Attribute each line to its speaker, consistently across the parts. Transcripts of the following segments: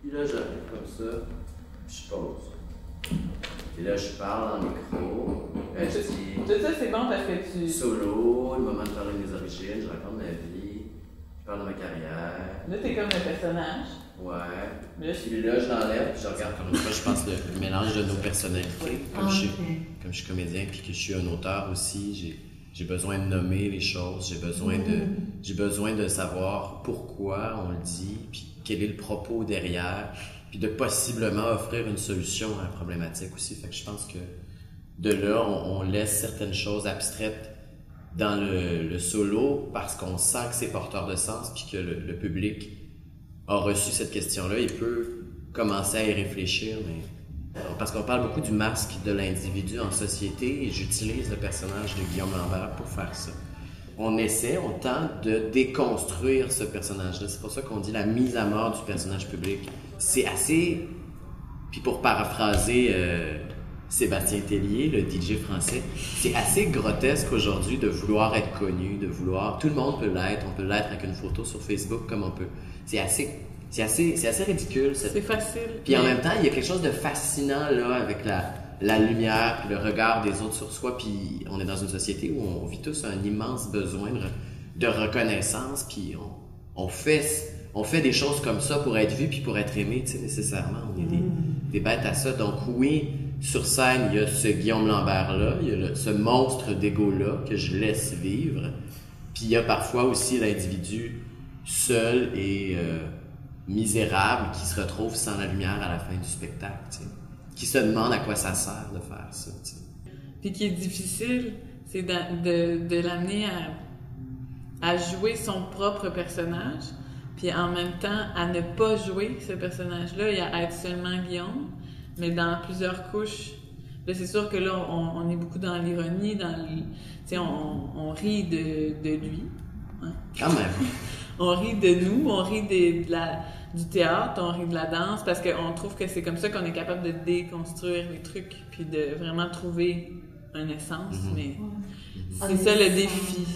Speaker 1: Puis là, j'arrive comme ça, puis je pose. Et là, je parle en micro, je dis...
Speaker 2: Tout ça, c'est bon parce que tu...
Speaker 1: Solo, le moment de parler de mes origines, je raconte ma vie, je parle de ma carrière.
Speaker 2: Là, t'es comme un personnage.
Speaker 1: Ouais.
Speaker 2: Là,
Speaker 1: Puis là, je l'enlève, puis je regarde comme une fois, je pense, le mélange de nos personnalités. Comme je suis comédien, puis que je suis un auteur aussi, j'ai besoin de nommer les choses, j'ai besoin de savoir pourquoi on le dit, puis quel est le propos derrière, puis de possiblement offrir une solution à la problématique aussi. Fait que je pense que de là, on laisse certaines choses abstraites dans le solo parce qu'on sent que c'est porteur de sens, puis que le public a reçu cette question-là, il peut commencer à y réfléchir, mais parce qu'on parle beaucoup du masque de l'individu en société, et j'utilise le personnage de Guillaume Lambert pour faire ça. On tente de déconstruire ce personnage-là. C'est pour ça qu'on dit la mise à mort du personnage public. C'est assez... Puis pour paraphraser Sébastien Tellier, le DJ français, c'est assez grotesque aujourd'hui de vouloir être connu, de vouloir... Tout le monde peut l'être. On peut l'être avec une photo sur Facebook comme on peut. C'est assez ridicule.
Speaker 2: C'est facile.
Speaker 1: Puis en même temps, il y a quelque chose de fascinant là avec la lumière, puis le regard des autres sur soi. Puis on est dans une société où on vit tous un immense besoin de reconnaissance. Puis on fait des choses comme ça pour être vu puis pour être aimé, tu sais, nécessairement. On est des bêtes à ça. Donc oui, sur scène, il y a ce Guillaume Lambert-là, il y a ce monstre d'ego-là que je laisse vivre. Puis il y a parfois aussi l'individu seul et misérable qui se retrouve sans la lumière à la fin du spectacle, tu sais, qui se demande à quoi ça sert de faire ça, tu sais.
Speaker 2: Puis qui est difficile, c'est de l'amener à jouer son propre personnage, puis en même temps à ne pas jouer ce personnage-là et à être seulement Guillaume, mais dans plusieurs couches. Là, c'est sûr que là, on est beaucoup dans l'ironie, tu sais, on rit de lui. Hein?
Speaker 1: Quand même.
Speaker 2: On rit de nous, on rit du théâtre, on rit de la danse, parce qu'on trouve que c'est comme ça qu'on est capable de déconstruire les trucs, puis de vraiment trouver une essence, mais c'est ça le défi.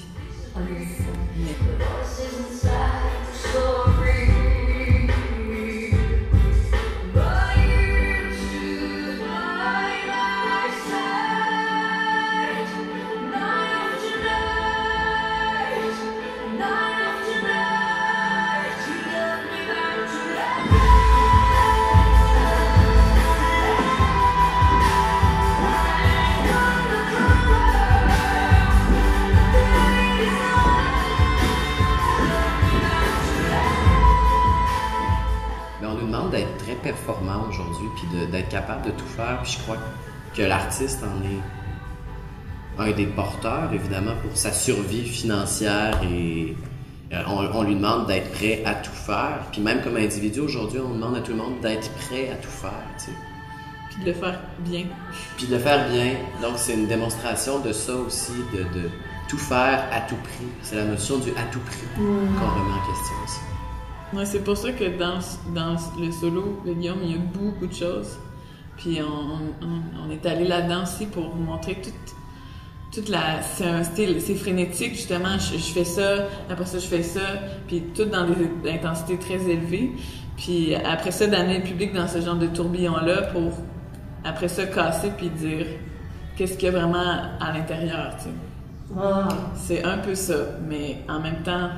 Speaker 1: D'être très performant aujourd'hui, puis d'être capable de tout faire, puis je crois que l'artiste en est un des porteurs, évidemment, pour sa survie financière, et on lui demande d'être prêt à tout faire, puis même comme individu aujourd'hui, on demande à tout le monde d'être prêt à tout faire, tu sais.
Speaker 2: Puis de le faire bien.
Speaker 1: Puis de le faire bien, donc c'est une démonstration de ça aussi, de tout faire à tout prix. C'est la notion du à tout prix qu'on remet en question aussi.
Speaker 2: Ouais, c'est pour ça que dans le solo de Guillaume, il y a beaucoup de choses. Puis on est allé là-dedans aussi pour montrer toute la... C'est un style, c'est frénétique, justement. Je fais ça, après ça, je fais ça. Puis tout dans des intensités très élevées. Puis après ça, d'amener le public dans ce genre de tourbillon-là pour, après ça, casser puis dire qu'est-ce qu'il y a vraiment à l'intérieur, tu sais. Wow. C'est un peu ça, mais en même temps...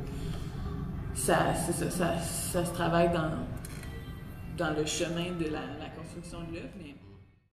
Speaker 2: Ça se travaille dans le chemin de la construction de l'œuvre, mais